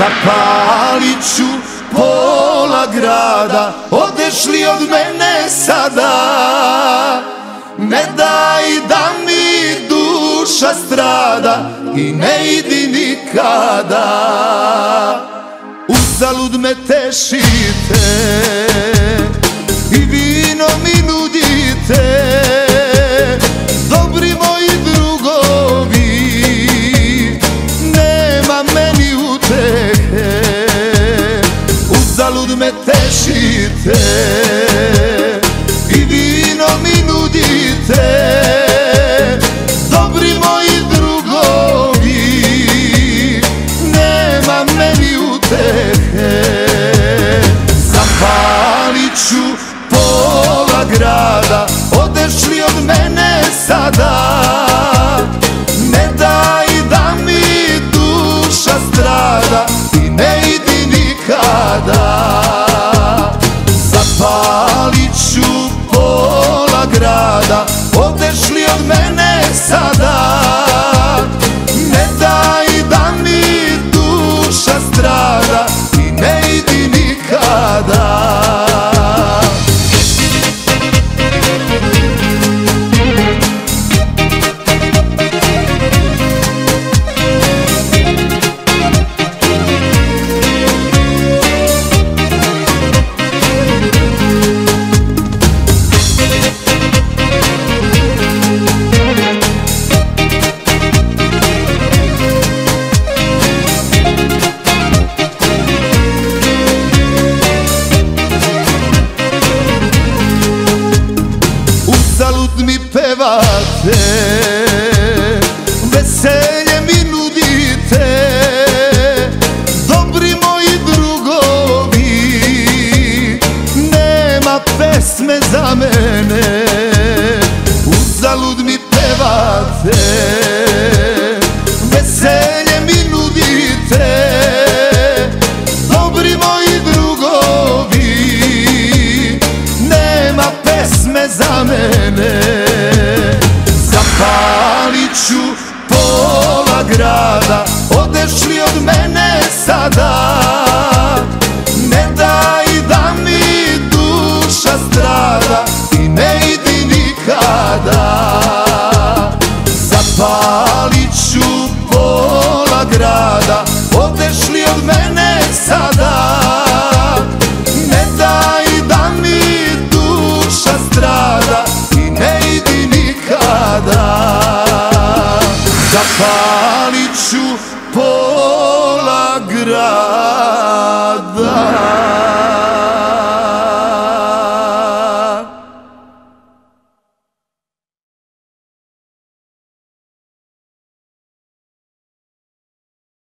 Zapalit ću pola grada, odeš li od mene sada? Ne daj da mi duša strada i ne idi nikada. Uzalud me tešite i vino mi nudite, dobri moji drugovi, nema meni utehe. Uzalud me tešite i vino mi nudite, dobri moji drugovi, nema meni utehe. Zapalit ću pola grada, odeš li od mene sada? Ne daj da mi duša strada i ne idi nikada. Zapalit ću pola grada, odeš li od mene sada? Ne daj da mi duša strada i ne idi nikada. Uzalud mi pevate, veselje mi nudite, dobri moji drugovi, nema pesme za mene. Uzalud mi pevate, veselje mi nudite, dobri moji drugovi, nema pesme za mene. Zapalit ću pola grada, odeš li od mene sada? Ne daj da mi duša strada i ne idi nikada. Zapalit ću pola grada, odeš li od mene sada? Ne daj da mi duša strada i ne idi nikada. Zapalit ću pola grada.